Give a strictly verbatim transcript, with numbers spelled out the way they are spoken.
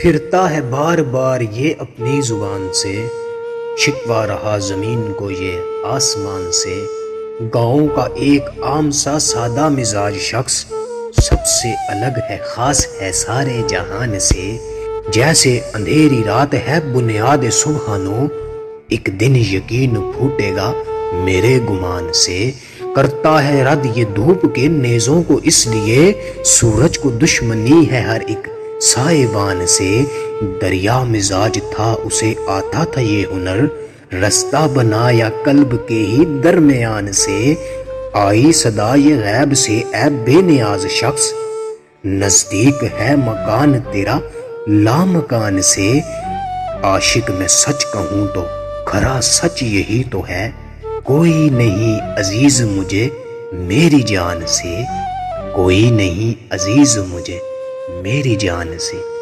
फिरता है बार बार ये अपनी जुबान से, शिकवा रहा जमीन को ये आसमान से। गाँव का एक आम सा सादा मिजाज शख्स सबसे अलग है, खास है सारे जहान से। जैसे अंधेरी रात है बुनियाद सुबहानो, एक दिन यकीन फूटेगा मेरे गुमान से। करता है रद्द ये धूप के नेज़ों को, इसलिए सूरज को दुश्मनी है हर एक साइबान से। दरिया मिजाज था उसे आता था ये हुनर, रास्ता बनाया कल्ब के ही दरमियान से। आई सदा ये गैब से ऐ बेनियाज शख्स, नजदीक है मकान तेरा लामकान से। आशिक में सच कहूँ तो खरा सच यही तो है, कोई नहीं अजीज मुझे मेरी जान से। कोई नहीं अजीज मुझे मेरी जान से।